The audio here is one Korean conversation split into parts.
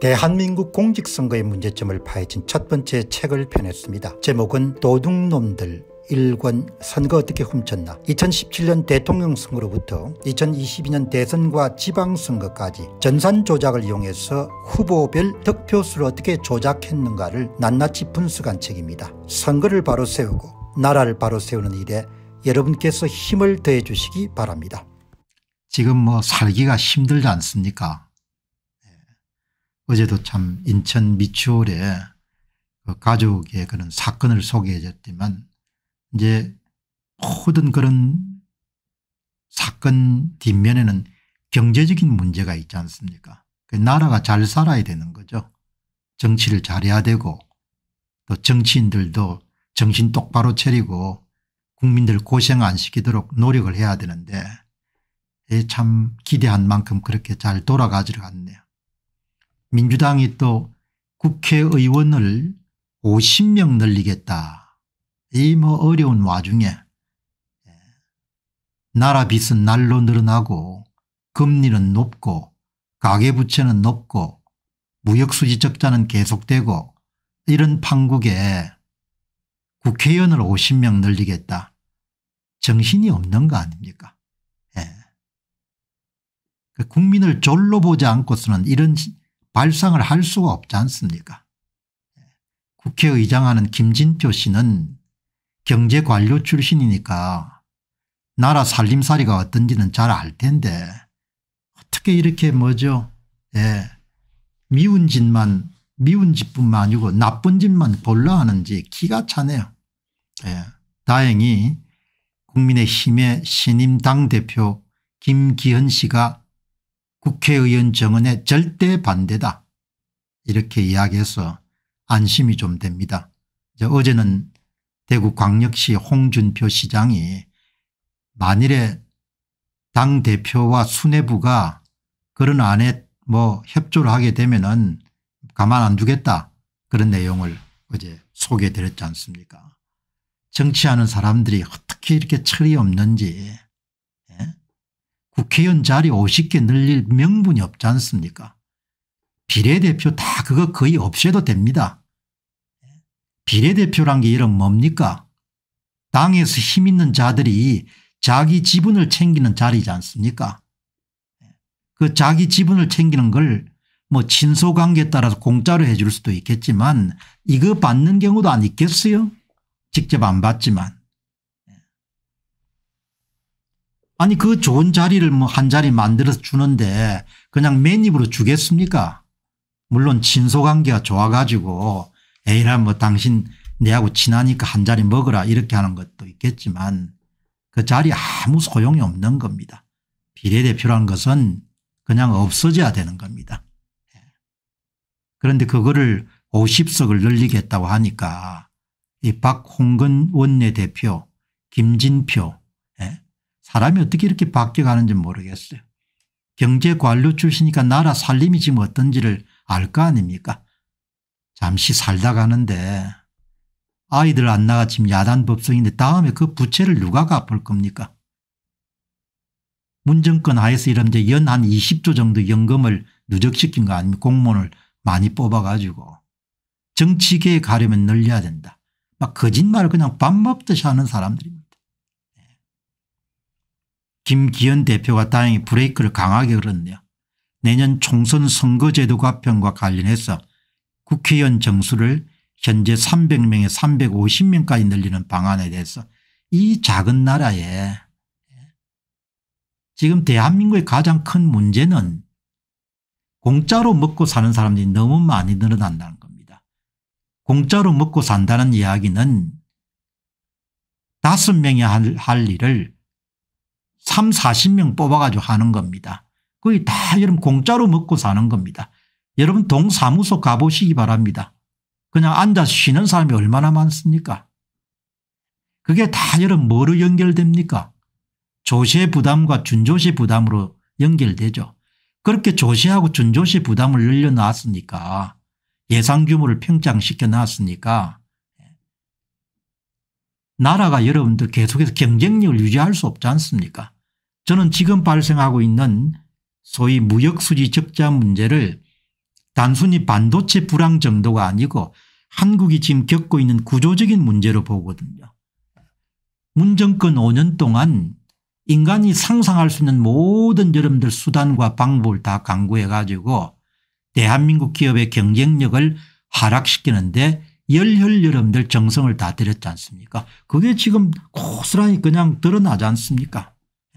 대한민국 공직선거의 문제점을 파헤친 첫 번째 책을 펴냈습니다. 제목은 도둑놈들 1권 선거 어떻게 훔쳤나. 2017년 대통령 선거로부터 2022년 대선과 지방선거까지 전산 조작을 이용해서 후보별 득표수를 어떻게 조작했는가를 낱낱이 분석한 책입니다. 선거를 바로 세우고 나라를 바로 세우는 일에 여러분께서 힘을 더해 주시기 바랍니다. 지금 살기가 힘들지 않습니까? 어제도 참 인천 미추홀에 가족의 그런 사건을 소개해 줬지만 이제 모든 그런 사건 뒷면에는 경제적인 문제가 있지 않습니까? 나라가 잘 살아야 되는 거죠. 정치를 잘해야 되고 또 정치인들도 정신 똑바로 차리고 국민들 고생 안 시키도록 노력을 해야 되는데 참 기대한 만큼 그렇게 잘 돌아가지를 않네요. 민주당이 또 국회의원을 50명 늘리겠다. 이 어려운 와중에 나라 빚은 날로 늘어나고 금리는 높고 가계부채는 높고 무역수지 적자는 계속되고 이런 판국에 국회의원을 50명 늘리겠다. 정신이 없는 거 아닙니까? 국민을 졸로 보지 않고서는 이런 발상을 할 수가 없지 않습니까? 국회의장하는 김진표 씨는 경제관료 출신이니까 나라 살림살이가 어떤지는 잘 알 텐데 어떻게 이렇게 미운 짓뿐만 아니고 나쁜 짓만 볼라 하는지 기가 차네요. 다행히 국민의힘의 신임 당대표 김기현 씨가 국회의원 정원에 절대 반대다 이렇게 이야기해서 안심이 좀 됩니다. 어제는 대구광역시 홍준표 시장이 만일에 당대표와 수뇌부가 그런 안에 협조를 하게 되면은 가만 안 두겠다 그런 내용을 어제 소개해 드렸지 않습니까? 정치하는 사람들이 어떻게 이렇게 철이 없는지 국회의원 자리 50개 늘릴 명분이 없지 않습니까? 비례대표 다 그거 거의 없애도 됩니다. 비례대표란 게 이런 뭡니까? 당에서 힘 있는 자들이 자기 지분을 챙기는 자리지 않습니까? 그 자기 지분을 챙기는 걸 친소관계에 따라서 공짜로 해 줄 수도 있겠지만 이거 받는 경우도 안 있겠어요? 직접 안 받지만. 아니 그 좋은 자리를 한 자리 만들어서 주는데 그냥 맨입으로 주겠습니까? 물론 친소관계가 좋아가지고 에이라 당신 내하고 친하니까 한 자리 먹으라 이렇게 하는 것도 있겠지만 그 자리 아무 소용이 없는 겁니다. 비례대표라는 것은 그냥 없어져야 되는 겁니다. 그런데 그거를 50석을 늘리겠다고 하니까 이 박홍근 원내대표 김진표 사람이 어떻게 이렇게 바뀌어가는지 모르겠어요. 경제관료 출신이니까 나라 살림이 지금 어떤지를 알 거 아닙니까? 잠시 살다 가는데 아이들 안 나가 지금 야단 법석인데 다음에 그 부채를 누가 갚을 겁니까? 문정권 하에서 이런 연 한 20조 정도 연금을 누적시킨 거 아닙니까? 공무원을 많이 뽑아가지고 정치계에 가려면 늘려야 된다. 막 거짓말을 그냥 밥 먹듯이 하는 사람들입니다. 김기현 대표가 다행히 브레이크를 강하게 걸었네요. 내년 총선 선거제도 개편과 관련해서 국회의원 정수를 현재 300명에 350명까지 늘리는 방안에 대해서 이 작은 나라에 지금 대한민국의 가장 큰 문제는 공짜로 먹고 사는 사람들이 너무 많이 늘어난다는 겁니다. 공짜로 먹고 산다는 이야기는 5명이 할 일을 3, 40명 뽑아가지고 하는 겁니다. 거의 다 여러분 공짜로 먹고 사는 겁니다. 여러분 동사무소 가보시기 바랍니다. 그냥 앉아서 쉬는 사람이 얼마나 많습니까? 그게 다 여러분 뭐로 연결됩니까? 조세 부담과 준조세 부담으로 연결되죠. 그렇게 조세하고 준조세 부담을 늘려놨으니까 예상 규모를 평장시켜 놨으니까 나라가 여러분들 계속해서 경쟁력을 유지할 수 없지 않습니까? 저는 지금 발생하고 있는 소위 무역수지 적자 문제를 단순히 반도체 불황 정도가 아니고 한국이 지금 겪고 있는 구조적인 문제로 보거든요. 문 정권 5년 동안 인간이 상상할 수 있는 모든 여러분들 수단과 방법을 다 강구해 가지고 대한민국 기업의 경쟁력을 하락시키는데 열혈 여러분들 정성을 다 들였지 않습니까? 그게 지금 고스란히 그냥 드러나지 않습니까?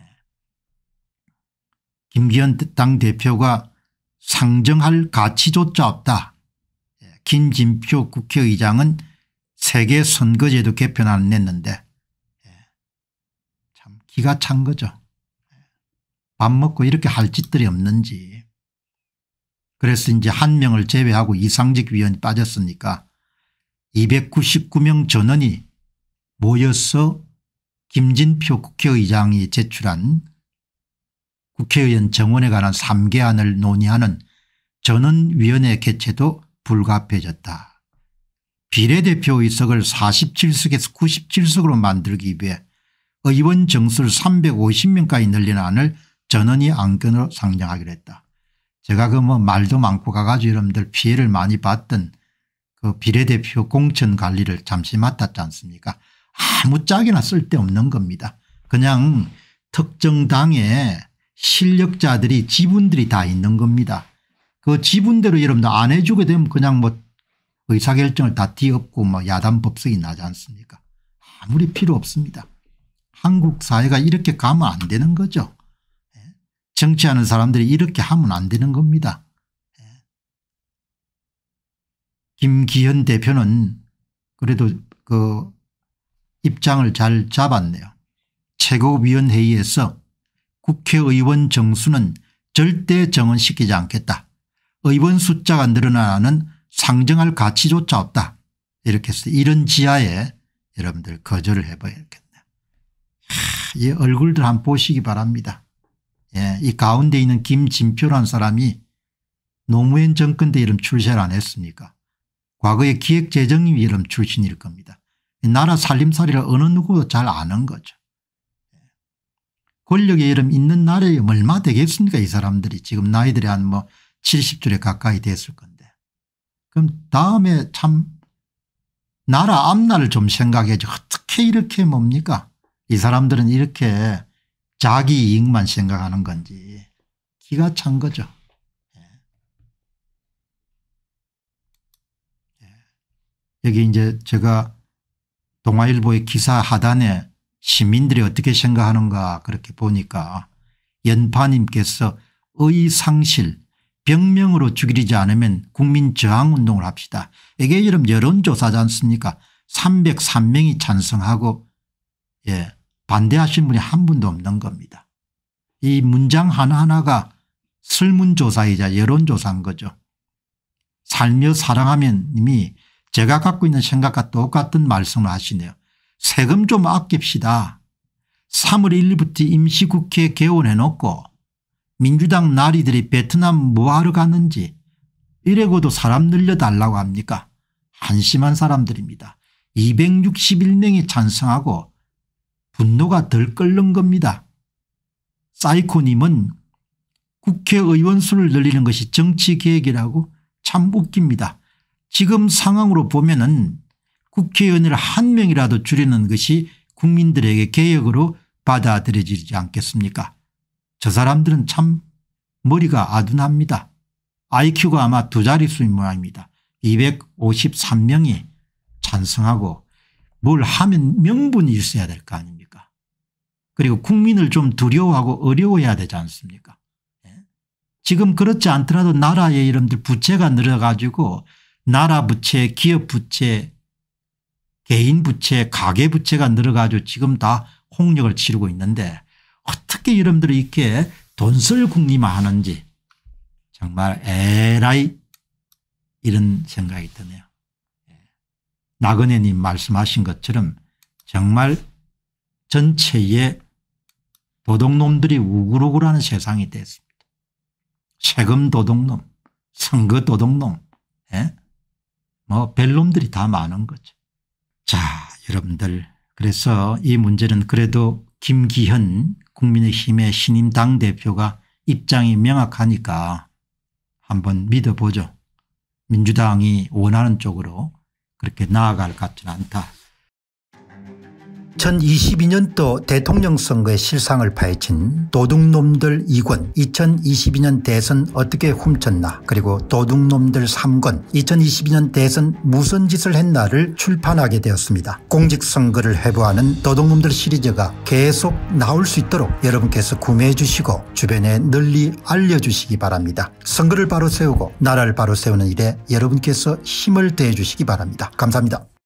김기현 당대표가 상정할 가치조차 없다. 김진표 국회의장은 세계 선거제도 개편안을 냈는데 참 기가 찬 거죠. 밥 먹고 이렇게 할 짓들이 없는지. 그래서 이제 한 명을 제외하고 이상직 위원이 빠졌으니까 299명 전원이 모여서 김진표 국회의장이 제출한 국회의원 정원에 관한 3개안을 논의하는 전원위원회 개최도 불가피해졌다. 비례대표 의석을 47석에서 97석으로 만들기 위해 의원 정수를 350명까지 늘리는 안을 전원이 안건으로 상정하기로 했다. 제가 그 뭐 말도 많고 가가지고 여러분들 피해를 많이 봤던 그 비례대표 공천 관리를 잠시 맡았지 않습니까? 아무짝에나 쓸데없는 겁니다. 그냥 특정 당에 실력자들이 지분들이 다 있는 겁니다. 그 지분대로 여러분들 안 해주게 되면 그냥 뭐 의사결정을 다 뒤엎고 뭐 야단 법석이 나지 않습니까? 아무리 필요 없습니다. 한국 사회가 이렇게 가면 안 되는 거죠. 정치하는 사람들이 이렇게 하면 안 되는 겁니다. 김기현 대표는 그래도 그 입장을 잘 잡았네요. 최고위원회의에서 국회의원 정수는 절대 정원시키지 않겠다. 의원 숫자가 늘어나는 상정할 가치조차 없다. 이렇게 해서 이런 지하에 여러분들 거절을 해봐야겠네요. 이 얼굴들 한번 보시기 바랍니다. 예, 이 가운데 있는 김진표라는 사람이 노무현 정권 때 이름 출세를 안 했습니까? 과거에 기획재정위 이름 출신일 겁니다. 나라 살림살이를 어느 누구도 잘 아는 거죠. 권력의 이름 있는 나라에 얼마 되겠습니까? 이 사람들이 지금 나이들이 한 뭐 70줄에 가까이 됐을 건데. 그럼 다음에 참 나라 앞날을 좀 생각해야죠. 어떻게 이렇게 뭡니까? 이 사람들은 이렇게 자기 이익만 생각하는 건지 기가 찬 거죠. 여기 이제 제가 동아일보의 기사 하단에 시민들이 어떻게 생각하는가 그렇게 보니까 연파님께서 의상실 병명으로 죽이지 않으면 국민저항운동을 합시다. 이게 여러분 여론조사지 않습니까? 303명이 찬성하고 예, 반대하신 분이 한 분도 없는 겁니다. 이 문장 하나하나가 설문조사이자 여론조사인 거죠. 살며 사랑하면 님이 제가 갖고 있는 생각과 똑같은 말씀을 하시네요. 세금 좀 아낍시다. 3월 1일부터 임시국회 개원해놓고 민주당 나리들이 베트남 뭐하러 갔는지 이래고도 사람 늘려달라고 합니까? 한심한 사람들입니다. 261명이 찬성하고 분노가 덜 끓는 겁니다. 사이코님은 국회의원 수를 늘리는 것이 정치개혁이라고 참 웃깁니다. 지금 상황으로 보면은 국회의원을 한 명이라도 줄이는 것이 국민들에게 개혁으로 받아들여지지 않겠습니까? 저 사람들은 참 머리가 아둔합니다. IQ가 아마 두 자릿수인 모양입니다. 253명이 찬성하고 뭘 하면 명분이 있어야 될 거 아닙니까? 그리고 국민을 좀 두려워하고 어려워해야 되지 않습니까? 지금 그렇지 않더라도 나라의 이름들 부채가 늘어가지고 나라 부채, 기업 부채, 개인 부채, 가계 부채가 늘어가지고 지금 다 홍역을 치르고 있는데 어떻게 여러분들이 이렇게 돈 쓸 국리만 하는지 정말 에라이 이런 생각이 드네요. 나그네님 말씀하신 것처럼 정말 전체의 도둑놈들이 우글우글하는 세상이 됐습니다. 세금 도둑놈, 선거 도둑놈, 뭐 벨놈들이 다 많은 거죠. 자, 여러분들 그래서 이 문제는 그래도 김기현 국민의힘의 신임 당대표가 입장이 명확하니까 한번 믿어보죠. 민주당이 원하는 쪽으로 그렇게 나아갈 것 같지는 않다. 2022년도 대통령 선거의 실상을 파헤친 도둑놈들 2권 2022년 대선 어떻게 훔쳤나 그리고 도둑놈들 3권 2022년 대선 무슨 짓을 했나를 출판하게 되었습니다. 공직선거를 회부하는 도둑놈들 시리즈가 계속 나올 수 있도록 여러분께서 구매해 주시고 주변에 널리 알려주시기 바랍니다. 선거를 바로 세우고 나라를 바로 세우는 일에 여러분께서 힘을 더해 주시기 바랍니다. 감사합니다.